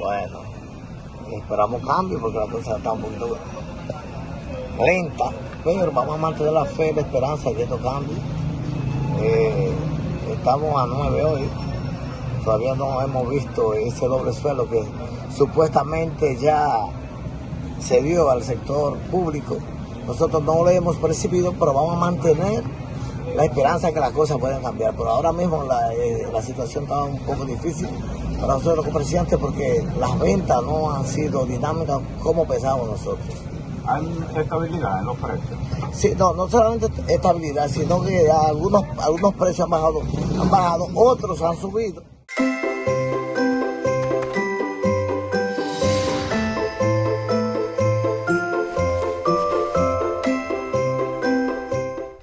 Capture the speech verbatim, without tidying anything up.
Bueno, esperamos cambio porque la cosa está un poquito lenta, pero vamos a mantener la fe y la esperanza de que esto cambie. Eh, estamos a nueve hoy, todavía no hemos visto ese doble suelo que supuestamente ya se dio al sector público. Nosotros no lo hemos percibido, pero vamos a mantener la esperanza de que las cosas puedan cambiar. Pero ahora mismo la, eh, la situación está un poco difícil para nosotros los comerciantes porque las ventas no han sido dinámicas como pensábamos nosotros. ¿Hay estabilidad en los precios? Sí, no, no solamente estabilidad, sino que algunos, algunos precios han bajado, han bajado, otros han subido.